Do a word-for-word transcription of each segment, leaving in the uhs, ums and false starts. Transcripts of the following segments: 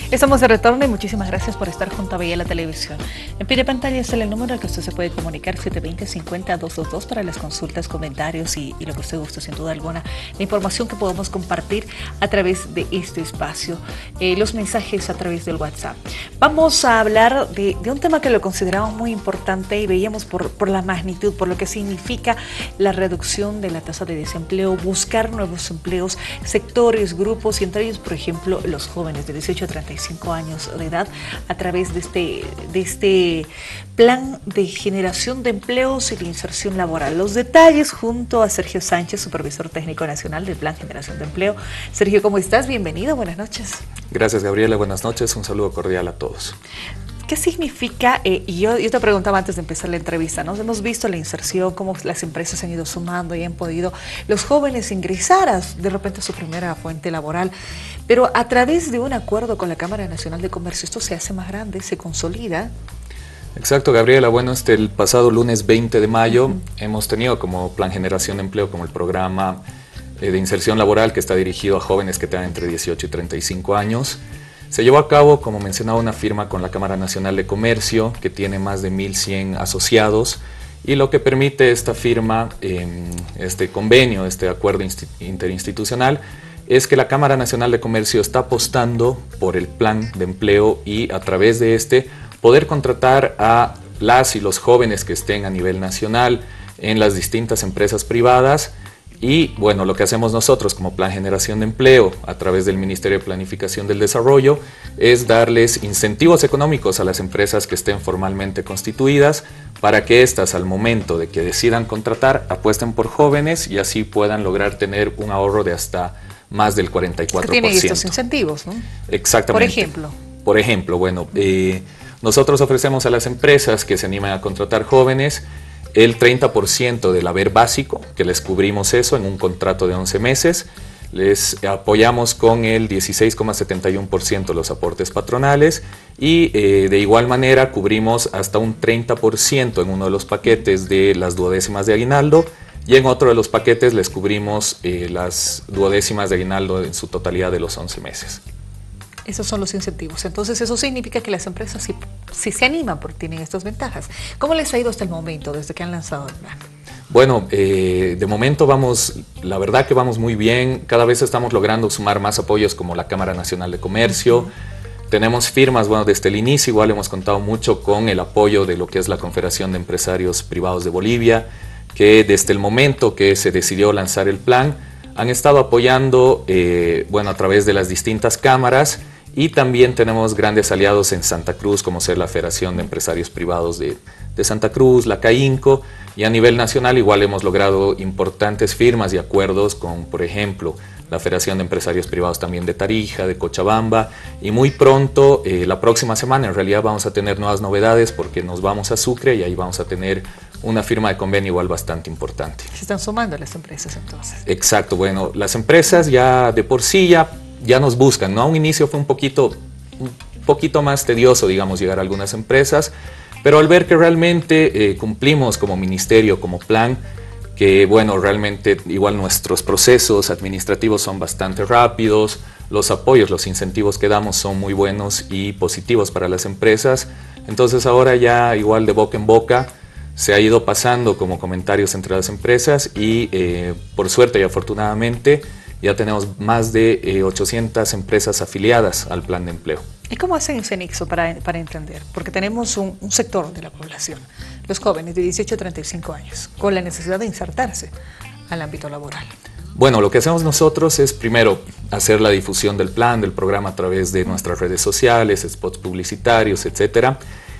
Estamos de retorno y muchísimas gracias por estar junto a Vía la Televisión. En pie de pantalla está el número al que usted se puede comunicar, siete dos cero, cinco cero, dos dos dos, para las consultas, comentarios y, y lo que usted guste, sin duda alguna, la información que podemos compartir a través de este espacio, eh, los mensajes a través del WhatsApp. Vamos a hablar de, de un tema que lo consideramos muy importante y veíamos por, por la magnitud, por lo que significa la reducción de la tasa de desempleo, buscar nuevos empleos, sectores, grupos y entre ellos, por ejemplo, los jóvenes de dieciocho a treinta y cinco años de edad a través de este, de este plan de generación de empleos y de inserción laboral. Los detalles junto a Sergio Sánchez, supervisor técnico nacional del Plan Generación de Empleo. Sergio, ¿cómo estás? Bienvenido, buenas noches. Gracias, Gabriela, buenas noches, un saludo cordial a todos. ¿Qué significa? Eh, y yo, yo te preguntaba antes de empezar la entrevista, ¿no? Hemos visto la inserción, cómo las empresas han ido sumando y han podido los jóvenes ingresar a, de repente a su primera fuente laboral, pero a través de un acuerdo con la Cámara Nacional de Comercio esto se hace más grande, se consolida. Exacto, Gabriela. Bueno, este el pasado lunes veinte de mayo uh-huh. hemos tenido como Plan Generación de Empleo, como el programa eh, de inserción laboral que está dirigido a jóvenes que tengan entre dieciocho y treinta y cinco años. Se llevó a cabo, como mencionaba, una firma con la Cámara Nacional de Comercio, que tiene más de mil cien asociados, y lo que permite esta firma, eh, este convenio, este acuerdo interinstitucional, es que la Cámara Nacional de Comercio está apostando por el plan de empleo y a través de este poder contratar a las y los jóvenes que estén a nivel nacional en las distintas empresas privadas. Y bueno, lo que hacemos nosotros como Plan Generación de Empleo a través del Ministerio de Planificación del Desarrollo es darles incentivos económicos a las empresas que estén formalmente constituidas para que éstas al momento de que decidan contratar apuesten por jóvenes y así puedan lograr tener un ahorro de hasta más del cuarenta y cuatro por ciento. Tienen estos incentivos, ¿no? Exactamente. Por ejemplo. Por ejemplo, bueno, eh, nosotros ofrecemos a las empresas que se animan a contratar jóvenes el treinta por ciento del haber básico, que les cubrimos eso en un contrato de once meses, les apoyamos con el dieciséis coma setenta y uno por ciento de los aportes patronales y eh, de igual manera cubrimos hasta un treinta por ciento en uno de los paquetes de las duodécimas de aguinaldo y en otro de los paquetes les cubrimos eh, las duodécimas de aguinaldo en su totalidad de los once meses. Esos son los incentivos. Entonces, eso significa que las empresas sí, sí se animan porque tienen estas ventajas. ¿Cómo les ha ido hasta el momento, desde que han lanzado el plan? Bueno, eh, de momento vamos, la verdad que vamos muy bien. Cada vez estamos logrando sumar más apoyos como la Cámara Nacional de Comercio. Uh-huh. Tenemos firmas, bueno, desde el inicio igual hemos contado mucho con el apoyo de lo que es la Confederación de Empresarios Privados de Bolivia, que desde el momento que se decidió lanzar el plan, han estado apoyando, eh, bueno, a través de las distintas cámaras. Y también tenemos grandes aliados en Santa Cruz, como ser la Federación de Empresarios Privados de, de Santa Cruz, la CAINCO, y a nivel nacional igual hemos logrado importantes firmas y acuerdos con, por ejemplo, la Federación de Empresarios Privados también de Tarija, de Cochabamba, y muy pronto, eh, la próxima semana en realidad vamos a tener nuevas novedades porque nos vamos a Sucre y ahí vamos a tener una firma de convenio igual bastante importante. Se están sumando las empresas entonces. Exacto, bueno, las empresas ya de por sí ya ya nos buscan, ¿no? A un inicio fue un poquito, un poquito más tedioso, digamos, llegar a algunas empresas, pero al ver que realmente eh, cumplimos como ministerio, como plan, que bueno, realmente igual nuestros procesos administrativos son bastante rápidos, los apoyos, los incentivos que damos son muy buenos y positivos para las empresas, entonces ahora ya igual de boca en boca se ha ido pasando como comentarios entre las empresas y eh, por suerte y afortunadamente ya tenemos más de eh, ochocientas empresas afiliadas al plan de empleo. ¿Y cómo hacen ese nexo para, para entender? Porque tenemos un, un sector de la población, los jóvenes de dieciocho a treinta y cinco años, con la necesidad de insertarse al ámbito laboral. Bueno, lo que hacemos nosotros es primero hacer la difusión del plan, del programa a través de nuestras redes sociales, spots publicitarios, etcétera.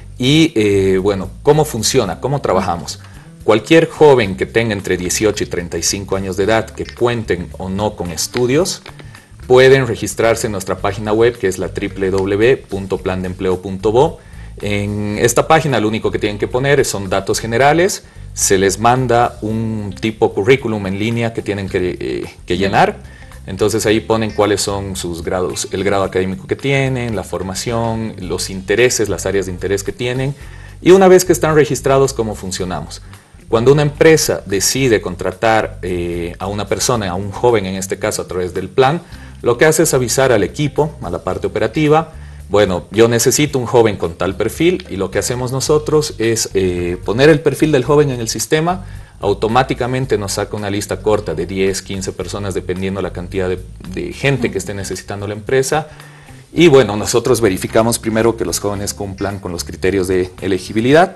Y eh, bueno, ¿cómo funciona? ¿Cómo trabajamos? Cualquier joven que tenga entre dieciocho y treinta y cinco años de edad, que cuenten o no con estudios, pueden registrarse en nuestra página web, que es la doble u doble u doble u punto plan de empleo punto bo. En esta página lo único que tienen que poner son datos generales, se les manda un tipo currículum en línea que tienen que, eh, que llenar. Entonces ahí ponen cuáles son sus grados, el grado académico que tienen, la formación, los intereses, las áreas de interés que tienen. Y una vez que están registrados, ¿cómo funcionamos? Cuando una empresa decide contratar eh, a una persona, a un joven en este caso a través del plan, lo que hace es avisar al equipo, a la parte operativa, bueno, yo necesito un joven con tal perfil y lo que hacemos nosotros es eh, poner el perfil del joven en el sistema, automáticamente nos saca una lista corta de diez, quince personas dependiendo la cantidad de, de gente que esté necesitando la empresa. Y bueno, nosotros verificamos primero que los jóvenes cumplan con los criterios de elegibilidad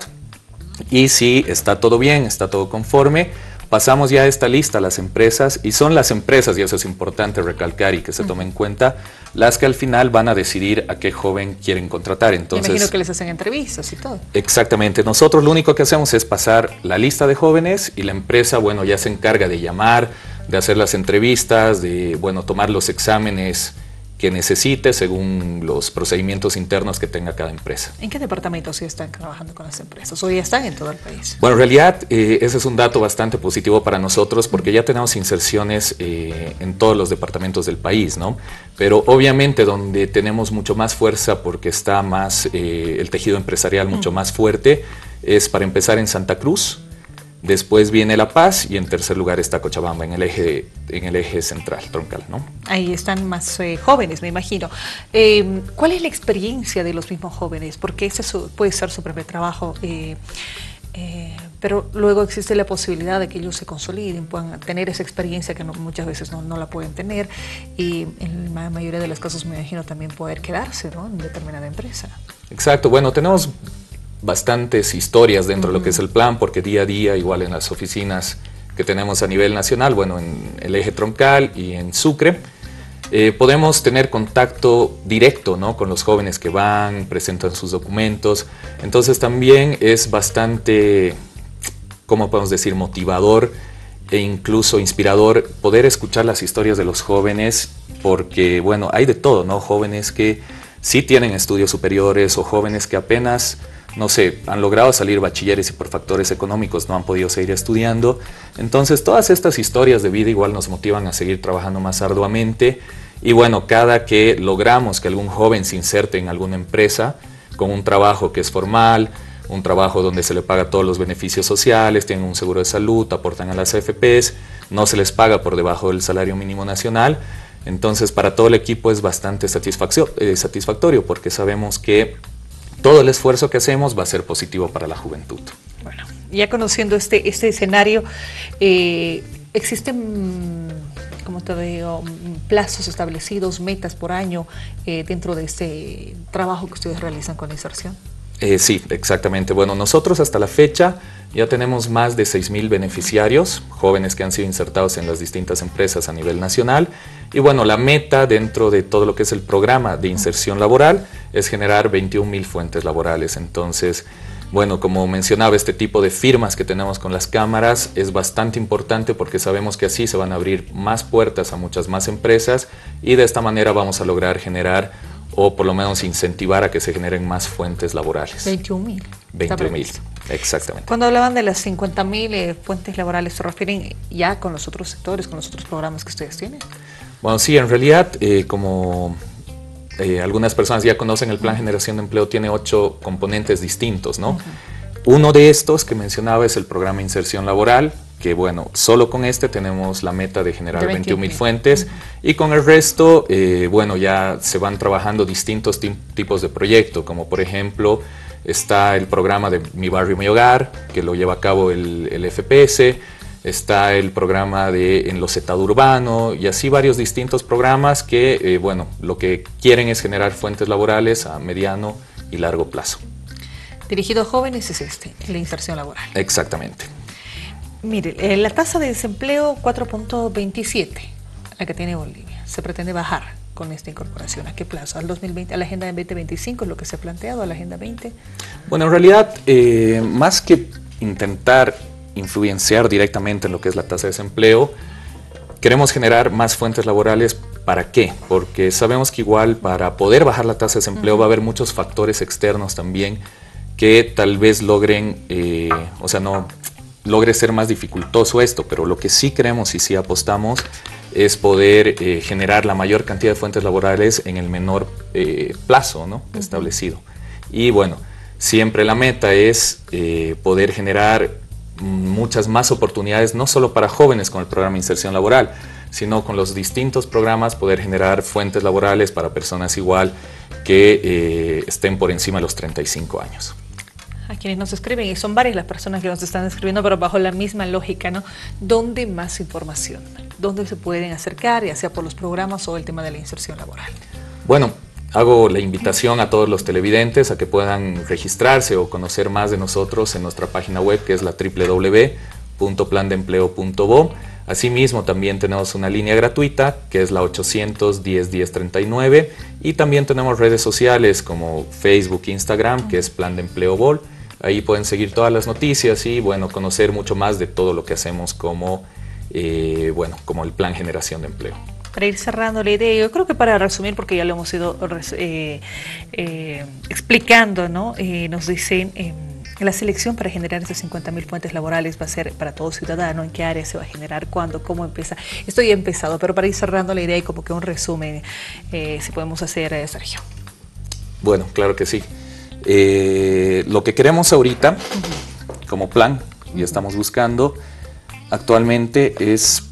y si está todo bien, está todo conforme, pasamos ya esta lista a las empresas y son las empresas, y eso es importante recalcar y que se tome en cuenta, las que al final van a decidir a qué joven quieren contratar. Entonces, me imagino que les hacen entrevistas y todo. Exactamente. Nosotros lo único que hacemos es pasar la lista de jóvenes y la empresa, bueno, ya se encarga de llamar, de hacer las entrevistas, de, bueno, tomar los exámenes que necesite según los procedimientos internos que tenga cada empresa. ¿En qué departamentos sí están trabajando con las empresas o ya están en todo el país? Bueno, en realidad eh, ese es un dato bastante positivo para nosotros porque ya tenemos inserciones eh, en todos los departamentos del país, ¿no? Pero obviamente donde tenemos mucho más fuerza porque está más eh, el tejido empresarial mucho mm. más fuerte es para empezar en Santa Cruz. Después viene La Paz y en tercer lugar está Cochabamba, en el eje, en el eje central, troncal, ¿no? Ahí están más eh, jóvenes, me imagino. Eh, ¿Cuál es la experiencia de los mismos jóvenes? Porque ese su, puede ser su primer trabajo, eh, eh, pero luego existe la posibilidad de que ellos se consoliden, puedan tener esa experiencia que no, muchas veces no, no la pueden tener y en la mayoría de los casos me imagino también poder quedarse, ¿no?, en determinada empresa. Exacto, bueno, tenemos bastantes historias dentro uh-huh. de lo que es el plan, porque día a día, igual en las oficinas que tenemos a nivel nacional, bueno, en el eje troncal y en Sucre, eh, podemos tener contacto directo, ¿no?, con los jóvenes que van, presentan sus documentos. Entonces también es bastante, ¿cómo podemos decir?, motivador e incluso inspirador poder escuchar las historias de los jóvenes, porque, bueno, hay de todo, ¿no? Jóvenes que sí tienen estudios superiores o jóvenes que apenas, no sé, han logrado salir bachilleres y por factores económicos no han podido seguir estudiando. Entonces todas estas historias de vida igual nos motivan a seguir trabajando más arduamente y bueno, cada que logramos que algún joven se inserte en alguna empresa con un trabajo que es formal, un trabajo donde se le paga todos los beneficios sociales, tienen un seguro de salud, aportan a las A F Pes, no se les paga por debajo del salario mínimo nacional. Entonces para todo el equipo es bastante eh, satisfactorio porque sabemos que todo el esfuerzo que hacemos va a ser positivo para la juventud. Bueno, ya conociendo este, este escenario, eh, ¿existen, como te digo, plazos establecidos, metas por año eh, dentro de este trabajo que ustedes realizan con inserción? Eh, sí, exactamente. Bueno, nosotros hasta la fecha ya tenemos más de seis mil beneficiarios, jóvenes que han sido insertados en las distintas empresas a nivel nacional. Y bueno, la meta dentro de todo lo que es el programa de inserción laboral es generar veintiún mil fuentes laborales. Entonces, bueno, como mencionaba, este tipo de firmas que tenemos con las cámaras es bastante importante porque sabemos que así se van a abrir más puertas a muchas más empresas y de esta manera vamos a lograr generar o por lo menos incentivar a que se generen más fuentes laborales. veintiún mil. veintiún mil, exactamente. Cuando hablaban de las cincuenta mil eh, fuentes laborales, ¿se refieren ya con los otros sectores, con los otros programas que ustedes tienen? Bueno, sí, en realidad, eh, como eh, algunas personas ya conocen, el Plan Generación de Empleo tiene ocho componentes distintos, ¿no? Uh-huh. Uno de estos que mencionaba es el programa Inserción Laboral, que bueno, solo con este tenemos la meta de generar veintiún mil fuentes uh-huh. y con el resto, eh, bueno, ya se van trabajando distintos tipos de proyectos, como por ejemplo está el programa de Mi Barrio, Mi Hogar, que lo lleva a cabo el, el F P S, está el programa de enlocetado urbano y así varios distintos programas que, eh, bueno, lo que quieren es generar fuentes laborales a mediano y largo plazo. Dirigido a jóvenes es este, la inserción laboral. Exactamente. Mire, eh, la tasa de desempleo cuatro punto veintisiete, la que tiene Bolivia, se pretende bajar con esta incorporación. ¿A qué plazo? ¿Al dos mil veinte, a la Agenda veinte veinticinco, es lo que se ha planteado, a la Agenda veinte? Bueno, en realidad, eh, más que intentar influenciar directamente en lo que es la tasa de desempleo, queremos generar más fuentes laborales. ¿Para qué? Porque sabemos que igual para poder bajar la tasa de desempleo uh-huh. va a haber muchos factores externos también que tal vez logren, eh, o sea, no logre ser más dificultoso esto, pero lo que sí queremos y sí apostamos es poder eh, generar la mayor cantidad de fuentes laborales en el menor eh, plazo, ¿no? uh-huh. establecido. Y bueno, siempre la meta es eh, poder generar muchas más oportunidades, no solo para jóvenes con el programa de inserción laboral, sino con los distintos programas poder generar fuentes laborales para personas igual que eh, estén por encima de los treinta y cinco años. A quienes nos escriben, y son varias las personas que nos están escribiendo, pero bajo la misma lógica, ¿no? ¿Dónde más información? ¿Dónde se pueden acercar, ya sea por los programas o el tema de la inserción laboral? Bueno, hago la invitación a todos los televidentes a que puedan registrarse o conocer más de nosotros en nuestra página web, que es la doble u doble u doble u punto plan de empleo punto bo. Asimismo, también tenemos una línea gratuita, que es la ochocientos diez diez treinta y nueve, y también tenemos redes sociales como Facebook, Instagram, que es Plan de Empleo B O L. Ahí pueden seguir todas las noticias y, bueno, conocer mucho más de todo lo que hacemos como, eh, bueno, como el Plan Generación de Empleo. Para ir cerrando la idea, yo creo que para resumir, porque ya lo hemos ido eh, eh, explicando, ¿no? Eh, nos dicen, eh, la selección para generar esas cincuenta mil fuentes laborales va a ser para todo ciudadano. ¿En qué área se va a generar? ¿Cuándo? ¿Cómo empieza? Esto ya ha empezado, pero para ir cerrando la idea y como que un resumen, eh, si podemos hacer, eh, Sergio. Bueno, claro que sí. Eh, lo que queremos ahorita, como plan, y estamos buscando actualmente, es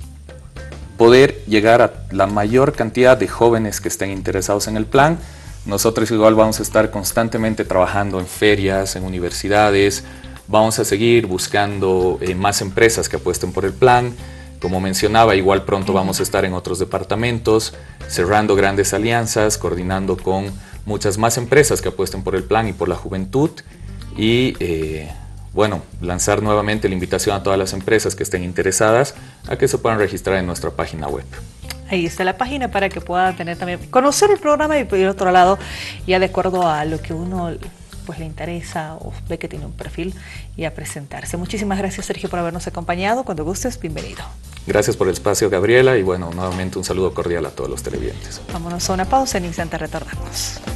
poder llegar a la mayor cantidad de jóvenes que estén interesados en el plan. Nosotros igual vamos a estar constantemente trabajando en ferias, en universidades, vamos a seguir buscando eh, más empresas que apuesten por el plan. Como mencionaba, igual pronto vamos a estar en otros departamentos, cerrando grandes alianzas, coordinando con muchas más empresas que apuesten por el plan y por la juventud, y eh, bueno, lanzar nuevamente la invitación a todas las empresas que estén interesadas a que se puedan registrar en nuestra página web. Ahí está la página para que puedan tener también, conocer el programa y por otro lado, ya de acuerdo a lo que uno pues le interesa o ve que tiene un perfil, y a presentarse. Muchísimas gracias, Sergio, por habernos acompañado. Cuando gustes, bienvenido. Gracias por el espacio, Gabriela, y bueno, nuevamente un saludo cordial a todos los televidentes. Vámonos a una pausa, en instante retornamos.